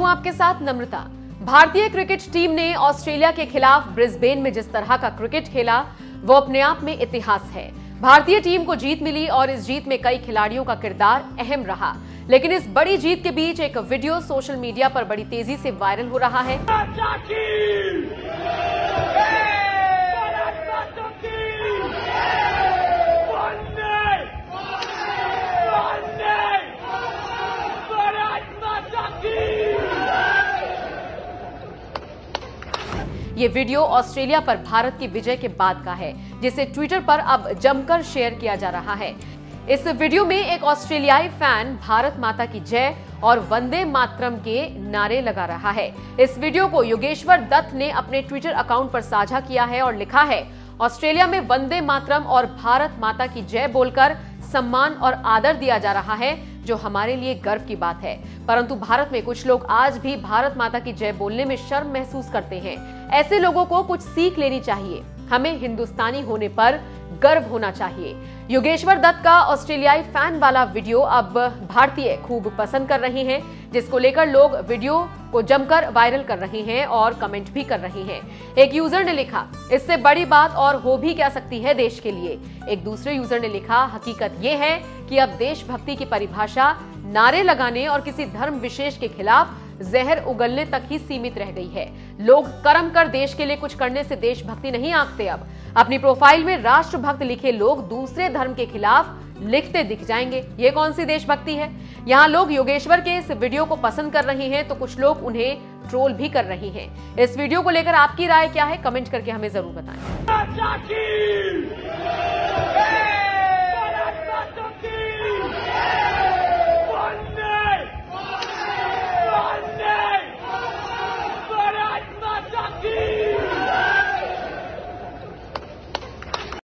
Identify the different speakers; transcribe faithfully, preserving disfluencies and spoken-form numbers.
Speaker 1: हूं आपके साथ नम्रता। भारतीय क्रिकेट टीम ने ऑस्ट्रेलिया के खिलाफ ब्रिस्बेन में जिस तरह का क्रिकेट खेला वो अपने आप में इतिहास है। भारतीय टीम को जीत मिली और इस जीत में कई खिलाड़ियों का किरदार अहम रहा, लेकिन इस बड़ी जीत के बीच एक वीडियो सोशल मीडिया पर बड़ी तेजी से वायरल हो रहा है। ये वीडियो ऑस्ट्रेलिया पर भारत की विजय के बाद का है, जिसे ट्विटर पर अब जमकर शेयर किया जा रहा है। इस वीडियो में एक ऑस्ट्रेलियाई फैन भारत माता की जय और वंदे मातरम के नारे लगा रहा है। इस वीडियो को योगेश्वर दत्त ने अपने ट्विटर अकाउंट पर साझा किया है और लिखा है, ऑस्ट्रेलिया में वंदे मातरम और भारत माता की जय बोलकर सम्मान और आदर दिया जा रहा है, जो हमारे लिए गर्व की बात है। परंतु भारत में कुछ लोग आज भी भारत माता की जय बोलने में शर्म महसूस करते हैं। ऐसे लोगों को कुछ सीख लेनी चाहिए। हमें हिंदुस्तानी होने पर गर्व होना चाहिए। योगेश्वर दत्त का ऑस्ट्रेलियाई फैन वाला वीडियो अब भारतीय खूब पसंद कर रहे हैं, जिसको लेकर लोग वीडियो को जमकर वायरल कर रहे हैं और कमेंट भी कर रहे हैं। एक यूजर ने लिखा, इससे बड़ी बात और हो भी क्या सकती है देश के लिए। एक दूसरे यूजर ने लिखा, हकीकत यह है कि अब देशभक्ति की परिभाषा नारे लगाने और किसी धर्म विशेष के खिलाफ जहर उगलने तक ही सीमित रह गई है। लोग कर्म कर देश के लिए कुछ करने से देशभक्ति नहीं आंकते। अब अपनी प्रोफाइल में राष्ट्रभक्त लिखे लोग दूसरे धर्म के खिलाफ लिखते दिख जाएंगे। ये कौन सी देशभक्ति है? यहाँ लोग योगेश्वर के इस वीडियो को पसंद कर रहे हैं तो कुछ लोग उन्हें ट्रोल भी कर रहे हैं। इस वीडियो को लेकर आपकी राय क्या है? कमेंट करके हमें जरूर बताएं।